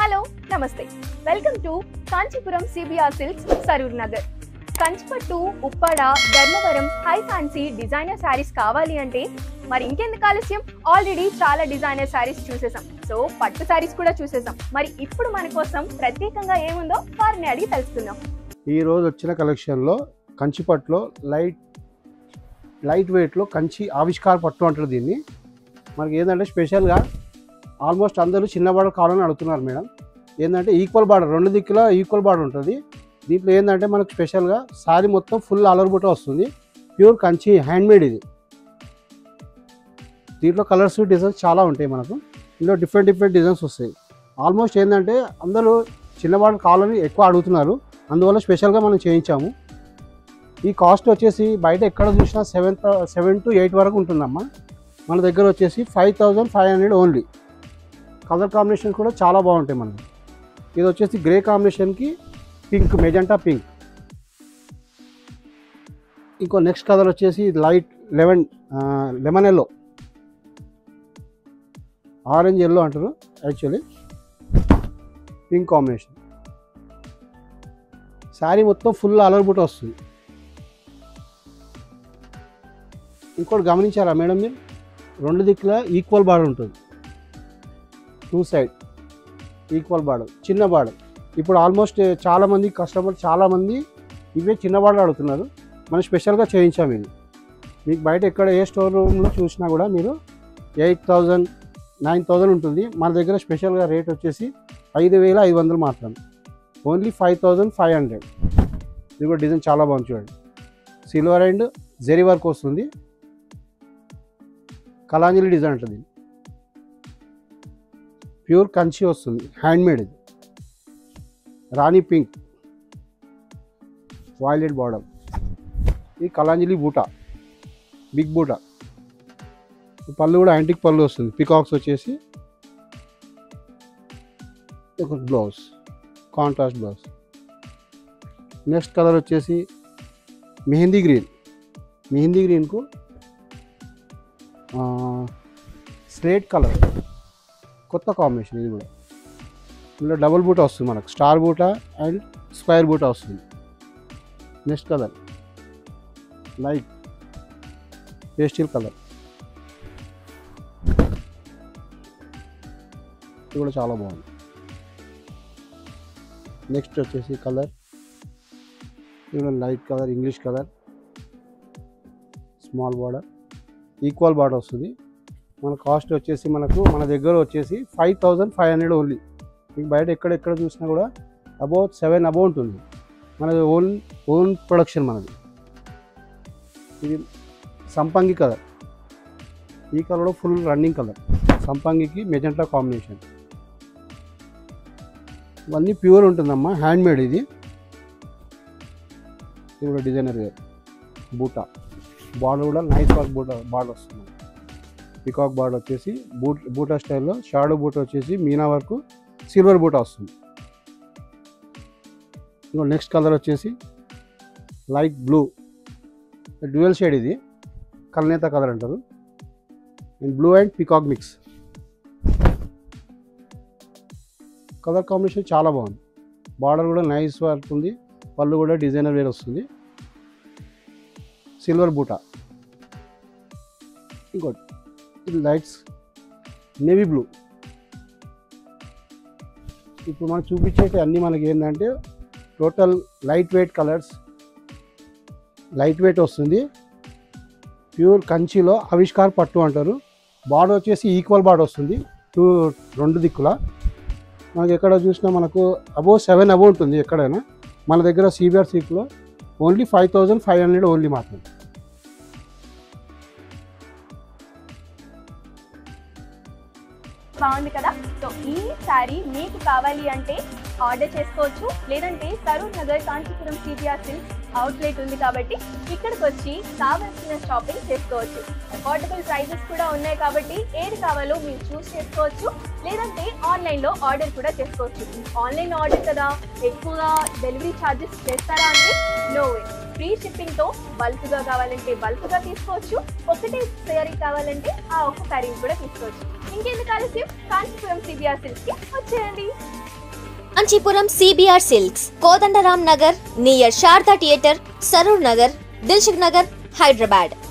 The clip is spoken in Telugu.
హలో నమస్తే welcome to Kanchipuram CBR silks Saroor Nagar. కంచిపట్టు, Uppada, Dharmavaram high fancy designer saris కావాలి అంటే మరి ఇంకెందుకు ఆలస్యం? ఆల్రెడీ చాలా డిజైనర్ శారీస్ చూసేసాం, సో పట్టు శారీస్ కూడా చూసేసాం. మరి ఇప్పుడు మన కోసం ప్రత్యేకంగా ఏముందో వారిని అడిగి తెలుసుకుందాం. ఈ రోజు వచ్చిన కలెక్షన్లో కంచిపట్టులో లైట్ వెయిట్లో కంచి ఆవిష్కార పట్టు అంటారు దీన్ని. మనకి ఏంటంటే స్పెషల్గా ఆల్మోస్ట్ అందరూ చిన్న బార్డర్ కావాలని అడుగుతున్నారు మేడం. ఏంటంటే ఈక్వల్ బార్డర్, రెండు దిక్కుల ఈక్వల్ బార్డర్ ఉంటుంది. దీంట్లో ఏంటంటే మనకు స్పెషల్గా శారీ మొత్తం ఫుల్ ఆలర్ బుట్ట వస్తుంది. ప్యూర్ కంచి హ్యాండ్మేడ్ ఇది. దీంట్లో కలర్స్ డిజైన్స్ చాలా ఉంటాయి మనకు. ఇందులో డిఫరెంట్ డిజైన్స్ వస్తాయి. ఆల్మోస్ట్ ఏంటంటే అందరూ చిన్న బార్డర్ కావాలని ఎక్కువ అడుగుతున్నారు, అందువల్ల స్పెషల్గా మనం చేయించాము. ఈ కాస్ట్ వచ్చేసి బయట ఎక్కడ చూసినా 7 to 8 వరకు ఉంటుందమ్మా. మన దగ్గర వచ్చేసి 5500 ఓన్లీ. కలర్ కాంబినేషన్ కూడా చాలా బాగుంటాయి మనకి. ఇది వచ్చేసి గ్రే కాంబినేషన్కి పింక్, మెజెంటా పింక్. ఇంకో నెక్స్ట్ కలర్ వచ్చేసి light lemon yellow, orange yellow అంటారు యాక్చువల్లీ, పింక్ కాంబినేషన్. శారీ మొత్తం ఫుల్ అలర్ బుట్ట వస్తుంది. ఇంకోటి గమనించారా మేడం మీరు, రెండు దిక్కుల ఈక్వల్ బార్డర్ ఉంటుంది. 2 సైడ్ ఈక్వల్ బార్డర్, చిన్న బార్డర్. ఇప్పుడు ఆల్మోస్ట్ చాలామంది కస్టమర్ చాలామంది ఇవే చిన్న బార్డర్ అడుగుతున్నారు. మనం స్పెషల్గా చేయించాము ఇది. మీకు బయట ఎక్కడ ఏ స్టోర్ రూమ్లో చూసినా కూడా మీరు 8000, 9000 ఉంటుంది. మన దగ్గర స్పెషల్గా రేట్ వచ్చేసి 5500 మాత్రమే, ఓన్లీ 5500. ఇది కూడా డిజైన్ చాలా బాగుంది చూడండి. సిల్వర్ అండ్ జెరీ వర్క్ వస్తుంది, కలాంజలి డిజైన్ ఉంటుంది. ప్యూర్ కంచి వస్తుంది, హ్యాండ్మేడ్. ఇది రాణి పింక్, వాయిలెట్ బార్డర్. ఇది కలాంజలి బూటా, బిగ్ బూటా. పళ్ళు కూడా యాంటిక్ పళ్ళు వస్తుంది, పికాక్స్ వచ్చేసి. ఒక blouse, contrast blouse. Next colour వచ్చేసి మెహందీ గ్రీన్కు స్లేట్ కలర్, కొత్త కాంబినేషన్. ఇది కూడా ఇందులో డబుల్ బూటా వస్తుంది మనకు, స్టార్ బూటా అండ్ స్క్వేర్ బూటా వస్తుంది. Next colour light pastel colour, ఇది కూడా చాలా బాగుంది. నెక్స్ట్ వచ్చేసి కలర్, ఇది light colour, English colour, small border, equal border వస్తుంది. మన కాస్ట్ వచ్చేసి మన దగ్గర వచ్చేసి 5500 ఓన్లీ. మీకు బయట ఎక్కడ చూసినా కూడా అబౌట్ 7 అబౌవ్ ఉంటుంది. మనది ఓన్ ప్రొడక్షన్ మనది. ఇది సంపంగి కలర్, ఈ కలర్ ఫుల్ రన్నింగ్ కలర్. సంపంగికి మెజెంటా కాంబినేషన్. ఇవన్నీ ప్యూర్ ఉంటుందమ్మా, హ్యాండ్మేడ్. ఇది కూడా డిజైనర్ వేర్. బూటా బార్డర్ కూడా నైస్ వర్క్ బార్డర్ వస్తుంది. పికాక్ బార్డర్ వచ్చేసి బూటా స్టైల్లో, షాడో బూటా వచ్చేసి మీనా వర్క్, సిల్వర్ బూటా వస్తుంది. ఇంకో నెక్స్ట్ కలర్ వచ్చేసి లైట్ బ్లూ, డ్యూయల్ షేడ్. ఇది కల్నేత కలర్ అంటారు. And blue and peacock mix. Colour combination చాలా బాగుంది. బార్డర్ కూడా నైస్ వర్క్ ఉంది, పళ్ళు కూడా డిజైనర్ వేర్ వస్తుంది, సిల్వర్ బూటా. ఇంకోటి ఇది లైట్స్ నేవీ బ్లూ. ఇప్పుడు మనం చూపించేటి అన్నీ మనకి ఏంటంటే total light weight colours, light weight వస్తుంది. ప్యూర్ కంచిలో ఆవిష్కార్ పట్టు అంటారు. బార్డర్ వచ్చేసి ఈక్వల్ బార్డర్ వస్తుంది, రెండు దిక్కుల. మనకి ఎక్కడ చూసినా మనకు అబౌవ్ 7 అబౌవ్ ఉంటుంది ఎక్కడైనా. మన దగ్గర సిబిఆర్ సిల్క్లో ఓన్లీ 5500 ఓన్లీ మాత్రం. బాగుంది కదా? సో ఈ శారీ మీకు కావాలి అంటే ఆర్డర్ చేసుకోవచ్చు, లేదంటే Saroor Nagar Kanchipuram CBR silks outlet ఉంది కాబట్టి ఇక్కడికి వచ్చి కావాల్సిన షాపింగ్ చేసుకోవచ్చు. అఫోర్డబుల్ ప్రైజెస్ కూడా ఉన్నాయి కాబట్టి ఏది కావాలో మీరు చూస్ చేసుకోవచ్చు. లేదంటే ఆన్లైన్లో ఆర్డర్ కూడా చేసుకోవచ్చు. ఆన్లైన్ ఆర్డర్ కదా, ఎక్కువగా డెలివరీ ఛార్జెస్ చేస్తారా అంటే నో వే. ఫ్రీ షిప్పింగ్తో బల్క్గా కావాలంటే బల్క్గా తీసుకోవచ్చు. ఒకటే శారీ కావాలంటే ఆ ఒక్క శారీని కూడా తీసుకోవచ్చు. ఇంకెందుకు ఆలస్యం, కాంచీపురం CBR సిల్క్స్కి వచ్చేయండి. Kanchipuram CBR silks, Kodandaram Nagar near Sharada theatre, Saroor Nagar, Dilsukh Nagar, Hyderabad.